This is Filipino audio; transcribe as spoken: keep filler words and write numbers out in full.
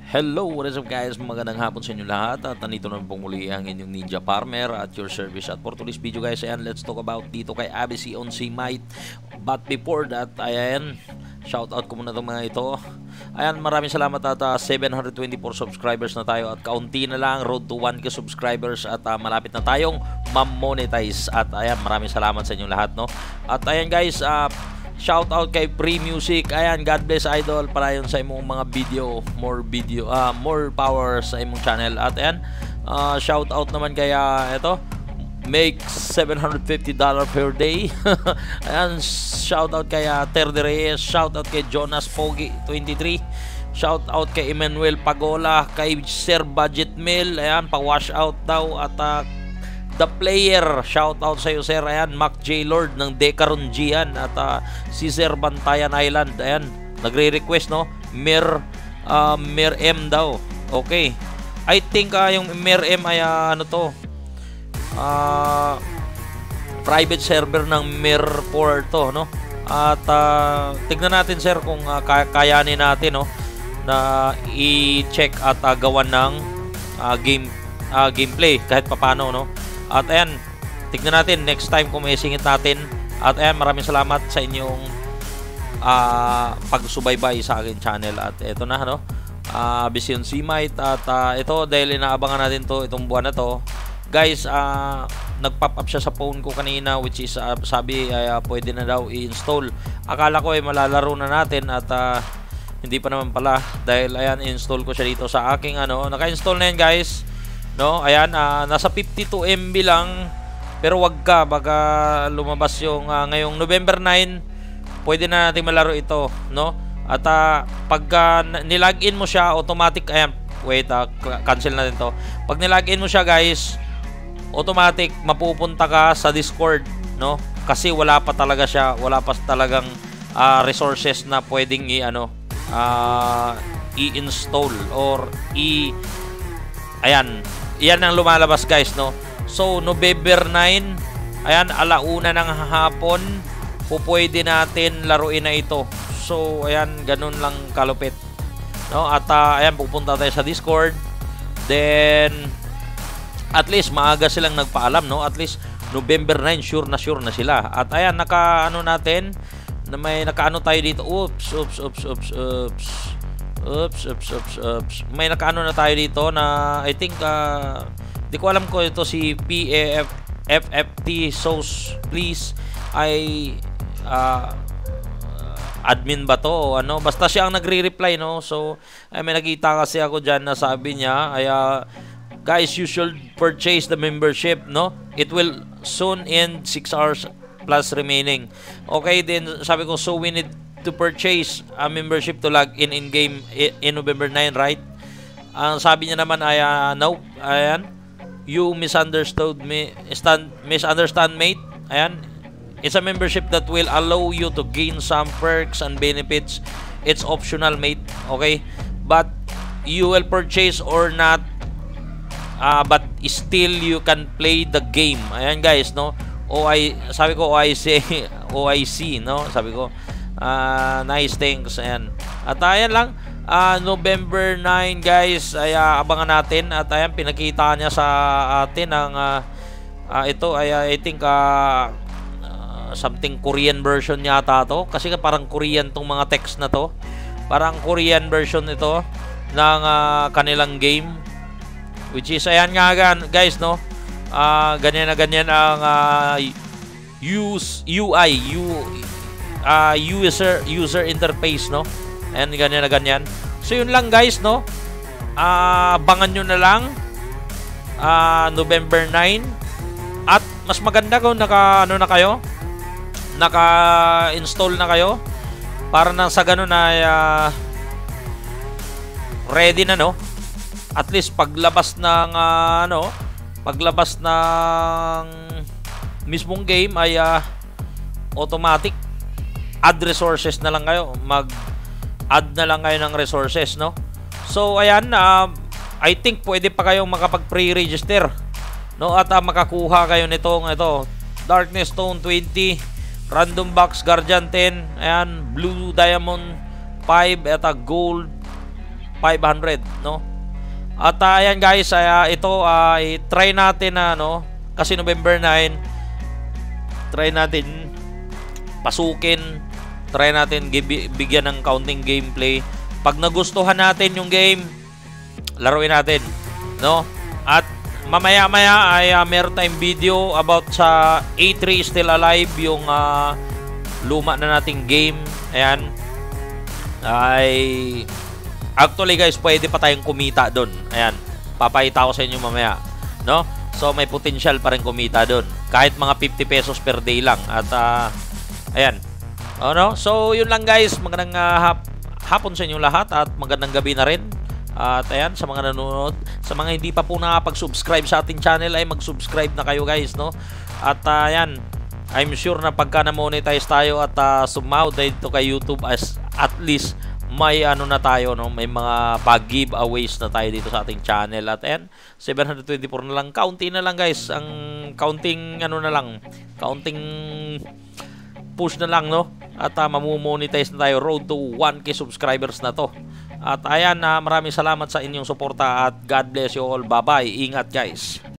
Hello, what is up guys? Magandang hapon sa inyo lahat at nandito na pong muli ang inyong Ninja Farmer at your service. At for today's video guys, ayan, let's talk about dito kay Abby on C Might. But before that, ayan, shout out ko muna itong mga ito. Ayan, maraming salamat at uh, seven hundred twenty-four subscribers na tayo at kaunti na lang, road to one K subscribers at uh, malapit na tayong ma-monetize. At ayan, maraming salamat sa inyong lahat, no? At ayan guys, uh, shout out kay Free Music. Ayan, God bless idol para yun sa imong mga video, more video, uh, more power sa imong channel. At ayan, uh, shout out naman kay uh, ito, make seven hundred fifty dollars per day. Ayan, shout out kay uh, Terdy Reyes, shout out kay Jonas Pogi twenty-three, shout out kay Emmanuel Pagola, kay Sir Budget Mill, ayan, pa-wash out daw. At uh, The Player, shout out sa iyo sir. Ayan, Mac J Lord ng Decaron G yan. At uh, si Sir Bantayan Island, ayan, nagre-request, no, Mir uh, Mir M daw. Okay, I think uh, yung Mir M ay uh, ano to, uh, private server ng Mir four to, no. At uh, tignan natin sir kung uh, kayanin natin, no, na i-check at uh, gawan ng uh, game uh, gameplay kahit papano, no. At ayan, tignan natin next time kung may singit natin. At ayan, maraming salamat sa inyong uh, pagsubaybay sa aking channel. At ito na, no, uh, Vision C Might. At uh, ito, dahil inaabangan natin to itong buwan na to guys, uh, nag-pop up siya sa phone ko kanina, which is uh, sabi ay uh, pwede na daw i-install. Akala ko ay malalaro na natin at uh, hindi pa naman pala, dahil ayan, install ko siya dito sa aking ano, naka-install na yan guys, no. Ayan, uh, nasa fifty-two M B lang, pero wag ka, baka lumabas yung uh, ngayong November nine, pwede na natin malaro ito, no. At uh, pagka nilagin mo siya automatic, ayan, wait, uh, cancel natin to. Pag nilagin mo siya guys, automatic mapupunta ka sa Discord, no, kasi wala pa talaga siya, wala pa talagang uh, resources na pwedeng i ano, uh, i-install or i ayan, yan ang lumalabas guys, no. So November nine, ayan, alauna ng hapon, pupwede natin laruin na ito. So ayan, ganun lang kalupit, no. At uh, ayan, pupunta tayo sa Discord. Then at least maaga silang nagpaalam, no. At least November nine, sure na sure na sila. At ayan, naka ano natin, na may nakaano tayo dito. Oops, oops, oops, oops, oops. Oops, oops, oops, oops. May nakaano na tayo dito na I think uh, di ko alam ko ito si P A F F F T Sauce please ay uh, admin ba to o ano, basta siya ang nagre-reply, no. So ay may nakita kasi ako diyan na sabi niya ay uh, guys, you should purchase the membership, no. It will soon end, six hours plus remaining. Okay, then sabi ko, so we need to purchase a membership to log in in game in November nine, right? Ang sabi niya naman ay uh, no, ayan, you misunderstood me, stand, misunderstand mate. Ayan, it's a membership that will allow you to gain some perks and benefits. It's optional mate, okay, but you will purchase or not, uh, but still you can play the game. Ayan guys, no. O I sabi ko O I C O I C, no, sabi ko. Uh, nice, thanks. Ayan. At ayan lang, uh, November nine guys, ay uh, abangan natin. At ayan, pinakita niya sa atin ang uh, uh, ito ay uh, I think uh, uh, something Korean version yata to, kasi parang Korean tong mga text na to, parang Korean version ito ng uh, kanilang game, which is ayan nga guys, no. Uh, ganyan na ganyan ang uh, use U I U Uh, user user interface, no. Ayan, ganyan na ganyan. So yun lang guys, no. Uh, abangan nyo na lang uh, November nine. At mas maganda kung naka ano na kayo, naka install na kayo, para nang sa ganun ay uh, ready na, no. At least paglabas ng uh, ano, paglabas ng mismong game ay uh, automatic add resources na lang kayo, mag-add na lang kayo ng resources, no. So ayan, uh, I think pwede pa kayong makapag-pre-register, no, at uh, makakuha kayo nitong ito, Darkness Stone twenty, Random Box Guardian ten, ayan, Blue Diamond five, at uh, Gold five hundred, no? At uh, ayan guys, uh, ito uh, try natin na, no? Kasi November nine, try natin pasukin, try natin bigyan ng counting gameplay. Pag nagustuhan natin yung game, laruin natin, no? At mamaya-maya ay uh, meron tayong video about sa A three Still Alive, yung uh, luma na nating game. Ayan. Ay actually guys, pwede pa tayong kumita doon. Ayan. Papakita ko sa inyo mamaya, no? So may potential pa rin kumita doon. Kahit mga fifty pesos per day lang. At uh, ayan. Oh, no? So yun lang guys. Magandang uh, hap hapon sa inyo lahat at magandang gabi na rin. At ayan, sa mga nanonood, sa mga hindi pa po nakapag-subscribe sa ating channel, ay mag-subscribe na kayo guys, no? At uh, ayan, I'm sure na pagka na-monetize tayo at uh, sumaw dito kay YouTube, as at least may ano na tayo, no? May mga pag-giveaways na tayo dito sa ating channel. At ayan, seven twenty-four na lang, counting na lang guys. Ang counting ano na lang, counting push na lang, no? At uh, mamu-monetize na tayo. Road to one K subscribers na to. At ayan, uh, maraming salamat sa inyong suporta at God bless you all. Bye-bye. Ingat guys.